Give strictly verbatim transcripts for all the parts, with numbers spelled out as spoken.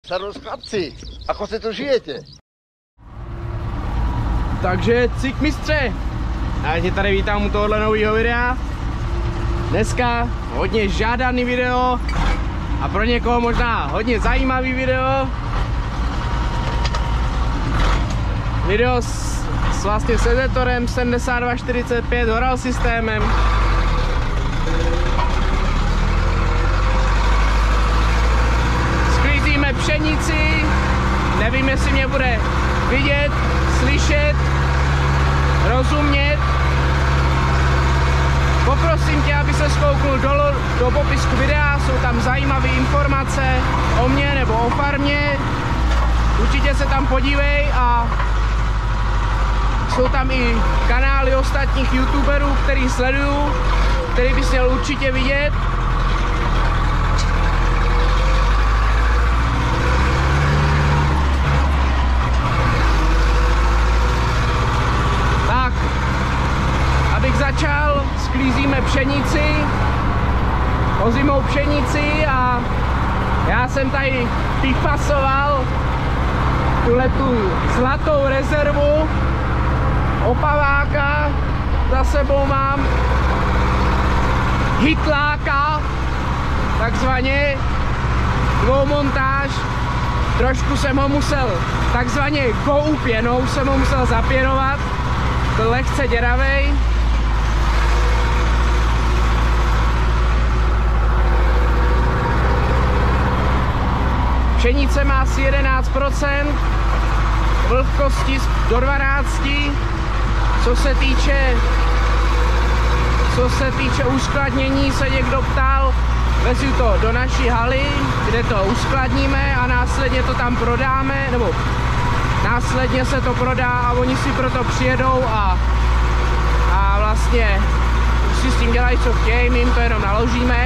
Sadl chlapci, ako se to žijete? Takže cik mistře, já tě tady vítám u tohohle nového videa. Dneska hodně žádaný video a pro někoho možná hodně zajímavý video. Video s, s vlastně sezetorem sedmdesát dva čtyřicet pět Horal systémem. Sklízíme pšenici, nevím, jestli mě bude vidět, slyšet, rozumět. Poprosím tě, aby se skouknul do, do popisku videa, jsou tam zajímavé informace o mně nebo o farmě. Určitě se tam podívej a jsou tam i kanály ostatních youtuberů, který sleduju, který bys měl určitě vidět. Tak, abych začal, sklízíme pšenici, ozimou pšenici a já jsem tady vyfasoval tuhletu zlatou rezervu opaváka, za sebou mám hitláka, takzvaně dvoumontáž. Trošku jsem ho musel, takzvaně goupěnou jsem ho musel zapěnovat, byl lehce děravej. Pšenice má asi jedenáct procent, vlhkosti do dvanácti. Co se týče, co se týče uskladnění, se někdo ptal, vezu to do naší haly, kde to uskladníme a následně to tam prodáme, nebo následně se to prodá a oni si proto přijedou a, a vlastně si s tím dělají, co chtějí, my jim to jenom naložíme.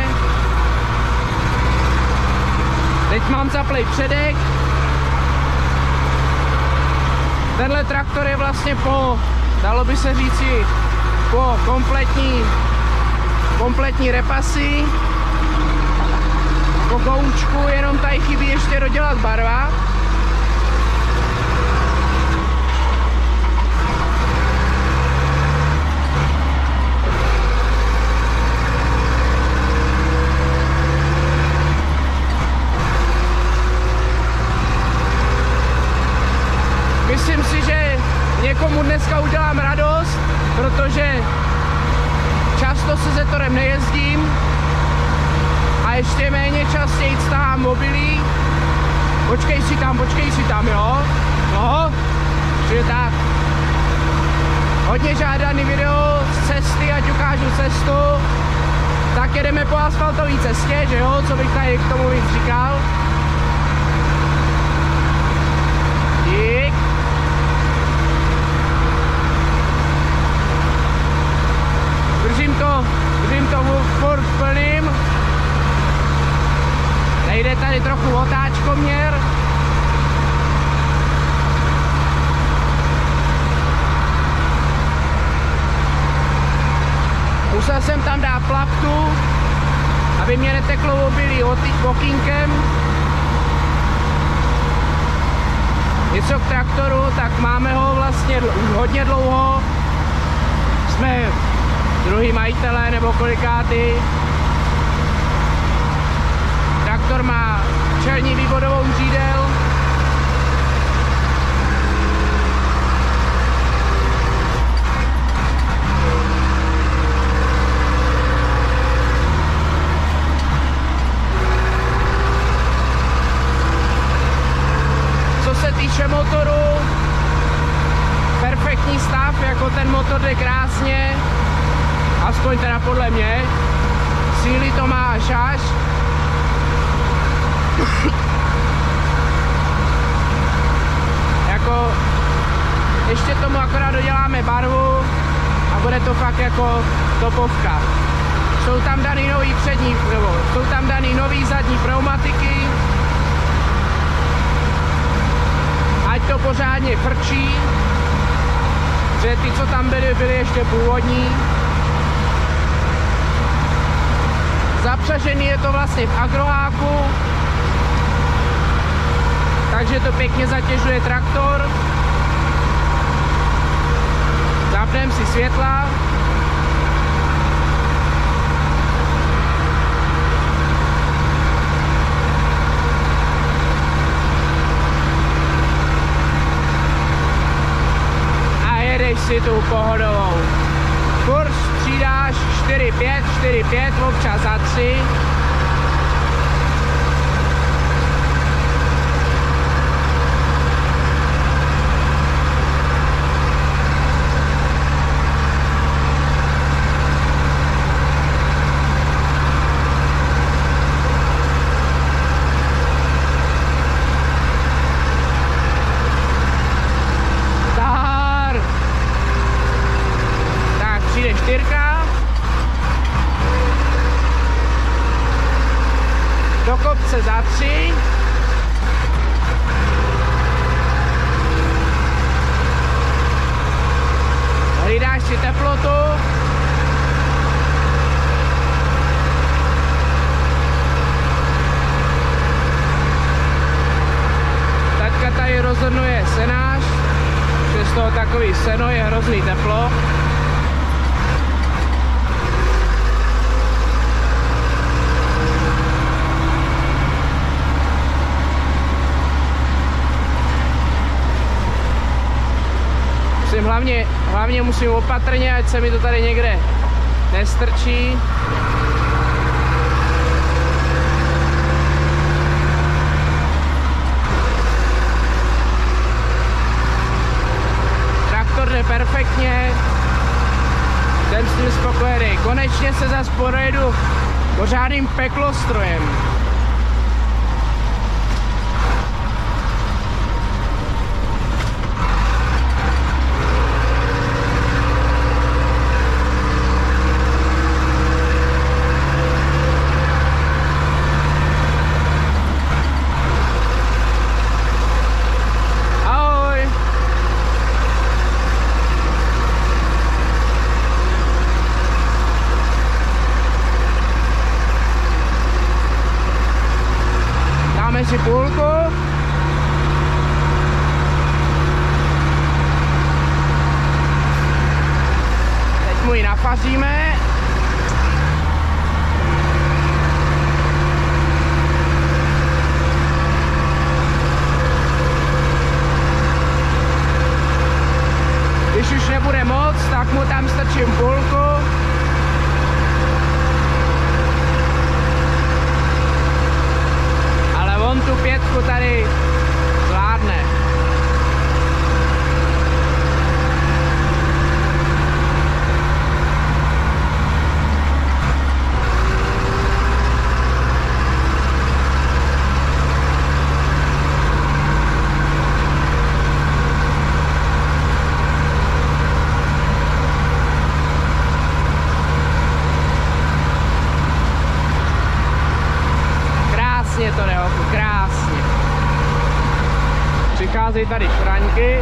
Teď mám zaplej předek. Tenhle traktor je vlastně po, dalo by se říci, po kompletní, kompletní repasy. Po goučku, jenom tady chybí ještě dodělat barva. Myslím si, že někomu dneska udělám radost, protože často se sezetorem nejezdím a ještě méně častěji stávám mobilí. Počkej si tam, počkej si tam, jo? No, že tak. Hodně žádaný video z cesty, ať ukážu cestu. Tak jedeme po asfaltové cestě, že jo? Co bych tady k tomu víc říkal? Dík. Držím to, držím to furt plným. Nejde tady trochu otáčkoměr. Musel jsem tam dát plachtu, aby mě neteklo obilí okýnkem. Něco k traktoru, tak máme ho vlastně už hodně dlouho. Jsme druhý majitelé nebo kolikátý. Traktor má čelní vývodovou řídel. Co se týče motoru, perfektní stav, jako ten motor jde krásně. Aspoň teda podle mě. Síly to má až až. Jako ještě tomu akorát doděláme barvu a bude to fakt jako topovka. Jsou tam daný nový přední, nebo jsou tam daný nový zadní pneumatiky. Ať to pořádně frčí. Že ty, co tam byly, byly ještě původní. Zapřažený je to vlastně v agroháku. že to pěkně zatěžuje traktor. Zapneme si světla. A jedeš si tu pohodovou. Kurz střídáš čtyři pět, čtyři pět, občas za tři. Do kopce za tři. Hlídáš si teplotu. Taťka tady rozhodnuje senář, že z toho takový seno je hrozný teplo. Hlavně, hlavně musím opatrně, ať se mi to tady někde nestrčí. Traktor jde perfektně, jsem s tím spokojený. Konečně se zase projedu pořádným peklostrojem. Si půlku. Teď mu ji nafaříme. Když už nebude moc, tak mu tam strčím půlku. On tu pětku tady zvládne. Krásně to jde, oku, krásně. Přicházejí tady šraňky.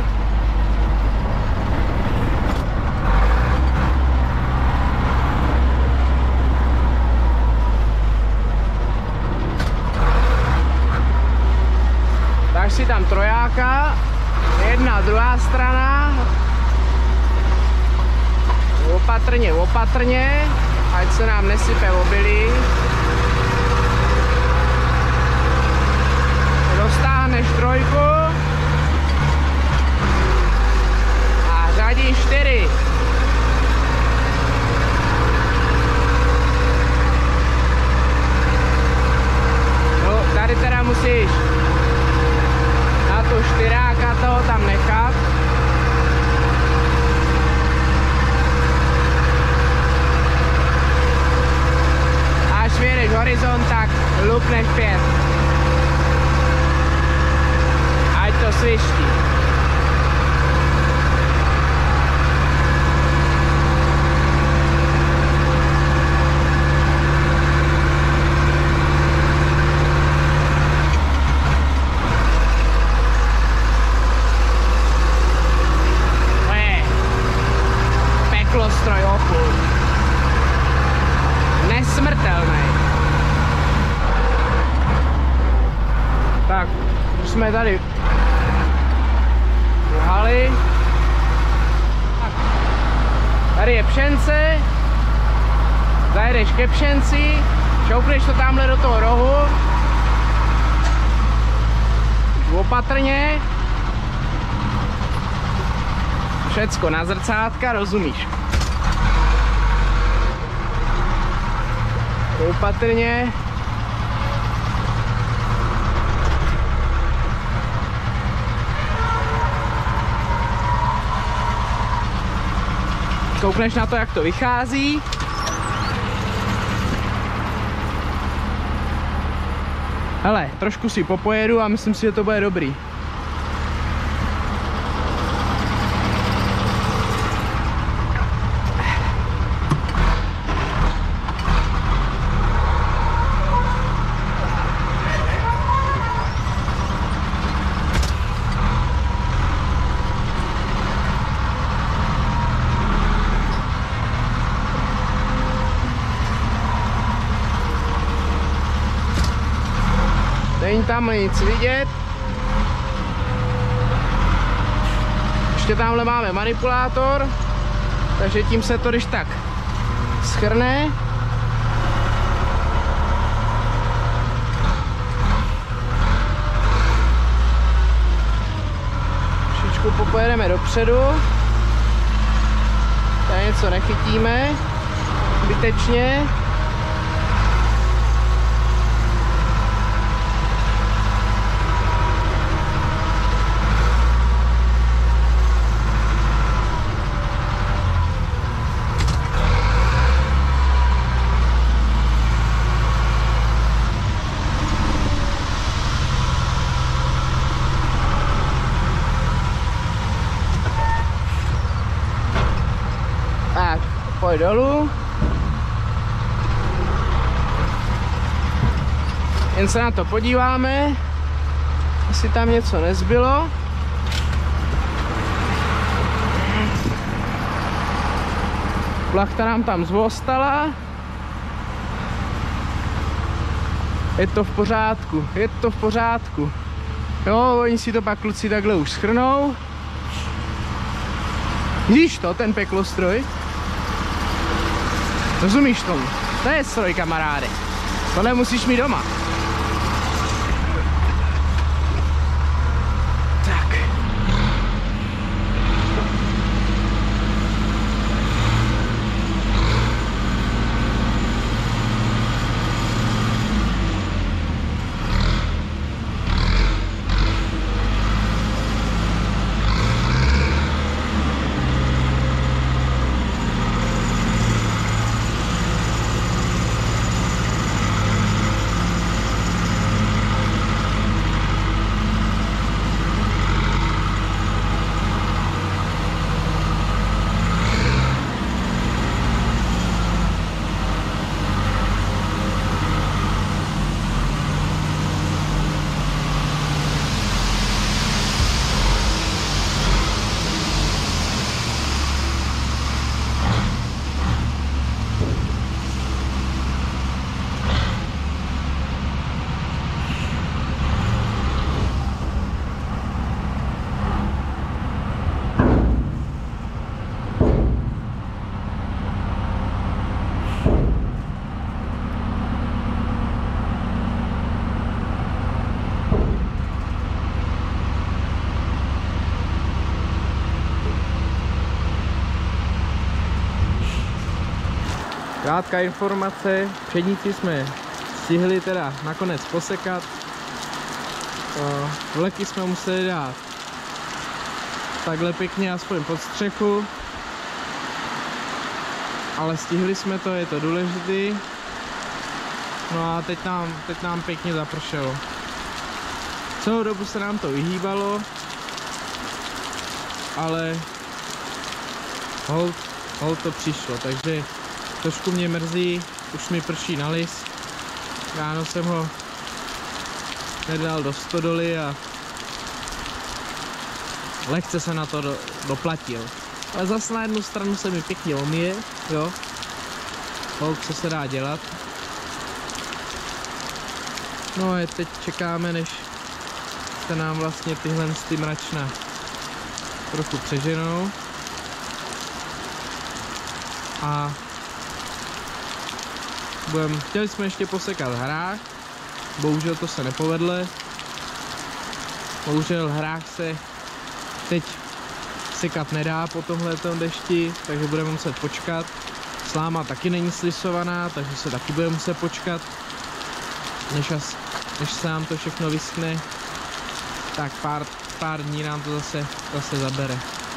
Dáš si tam trojáka, jedna, druhá strana. Opatrně, opatrně, ať se nám nesype obilí. Dostáhneš trojku a řadíš čtyři. No, tady teda musíš na tu čtyráka toho tam nechat. Až vyjedeš horizont, tak lupneš pět. Ať to sviští. Peklostroj oku. Nesmrtelný. Tak, už jsme tady. tady u haly. Tady je Pšence. Zajedeš ke Pšenci, šoupneš to tamhle do toho rohu. Opatrně. Všecko na zrcátka, rozumíš? Opatrně. Koukneš na to, jak to vychází. Hele, trošku si popojedu a myslím si, že to bude dobrý. Není tam nic vidět. Ještě tamhle máme manipulátor, takže tím se to když tak schrne. Trošičku popojedeme dopředu. Tady něco nechytíme zbytečně. Pojď dolů. Jen se na to podíváme, jestli tam něco nezbylo. Plachta nám tam zůstala. Je to v pořádku, je to v pořádku. Jo, oni si to pak kluci takhle už shrnou. Vidíš to, ten peklostroj? Rozumíš tomu? To je stroj, kamaráde. Tohle musíš mít doma. Tak. Krátká informace, předníci jsme stihli teda nakonec posekat. Vleky jsme museli dát takhle pěkně aspoň pod střechu. Ale stihli jsme to, je to důležitý. No a teď nám, teď nám pěkně zapršelo. Celou dobu se nám to vyhýbalo, ale hold, hold to přišlo, takže trošku mě mrzí, už mi prší na list. Ráno jsem ho nedal do stodoly a lehce se na to do, doplatil. Ale zase na jednu stranu se mi pěkně omije, jo. Hold, co se dá dělat. No a teď čekáme, než se nám vlastně tyhle ty mračna trochu přeženou. A budem, chtěli jsme ještě posekat hrách, bohužel to se nepovedlo. Bohužel hrách se teď sekat nedá po tomhletom dešti, takže budeme muset počkat. Sláma taky není slisovaná, takže se taky budeme muset počkat, než, as, než se nám to všechno vyschne. Tak pár, pár dní nám to zase, zase zabere.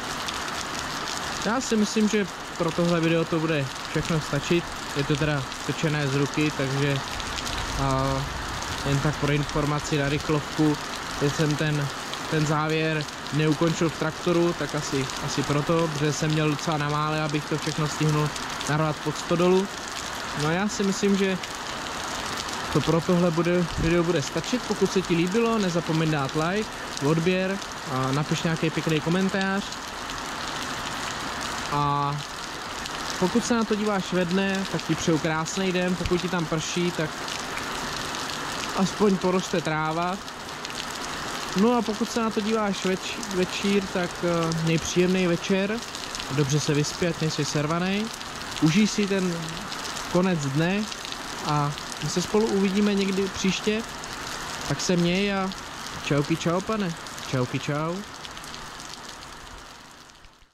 Já si myslím, že pro tohle video to bude všechno stačit. Je to teda točené z ruky, takže a, jen tak pro informaci na rychlovku. Teď jsem ten, ten závěr neukončil v traktoru, tak asi, asi proto, protože jsem měl docela na mále, abych to všechno stihnul narvat pod stodolu. No já si myslím, že to pro tohle bude, video bude stačit. Pokud se ti líbilo, nezapomeň dát like, odběr a napiš nějaký pěkný komentář. A pokud se na to díváš ve dne, tak ti přeju krásný den. Pokud ti tam prší, tak aspoň poroste tráva. No a pokud se na to díváš več, večír, tak uh, měj příjemný večer. Dobře se vyspí, ať nejsi servanej. Užij si ten konec dne a my se spolu uvidíme někdy příště. Tak se měj a čauky čau, pane. Čauky čau.